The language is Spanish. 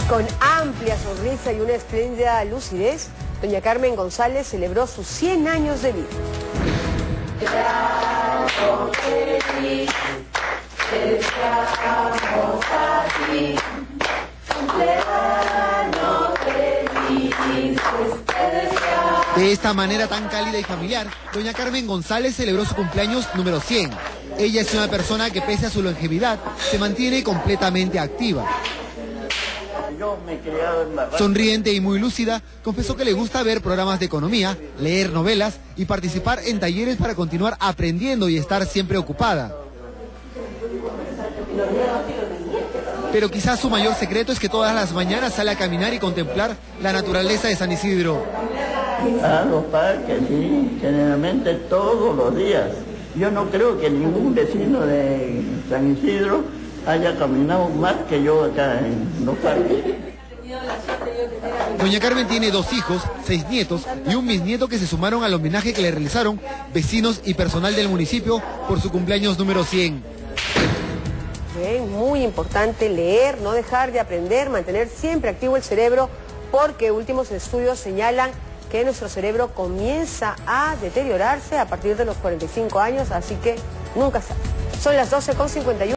Con amplia sonrisa y una espléndida lucidez, doña Carmen González celebró sus 100 años de vida. De esta manera tan cálida y familiar, doña Carmen González celebró su cumpleaños número 100. Ella es una persona que, pese a su longevidad, se mantiene completamente activa. Sonriente y muy lúcida, confesó que le gusta ver programas de economía, leer novelas y participar en talleres para continuar aprendiendo y estar siempre ocupada. Pero quizás su mayor secreto es que todas las mañanas sale a caminar y contemplar la naturaleza de San Isidro. A los parques, sí, generalmente todos los días. Yo no creo que ningún vecino de San Isidro haya caminado más que yo acá en los parques. Doña Carmen tiene 2 hijos, 6 nietos y un bisnieto que se sumaron al homenaje que le realizaron vecinos y personal del municipio por su cumpleaños número 100. Bien, muy importante leer, no dejar de aprender, mantener siempre activo el cerebro, porque últimos estudios señalan que nuestro cerebro comienza a deteriorarse a partir de los 45 años, así que nunca sabe. Son las 12:51.